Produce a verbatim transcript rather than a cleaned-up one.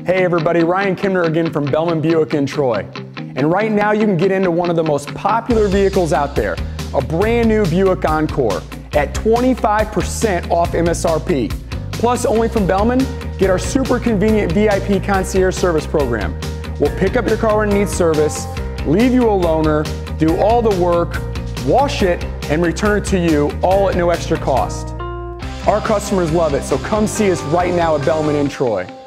Hey everybody, Ryan Kimner again from Bellman Buick in Troy. And right now you can get into one of the most popular vehicles out there, a brand new Buick Encore at twenty-five percent off M S R P. Plus, only from Bellman, get our super convenient V I P concierge service program. We'll pick up your car when it needs service, leave you a loaner, do all the work, wash it, and return it to you, all at no extra cost. Our customers love it, so come see us right now at Bellman in Troy.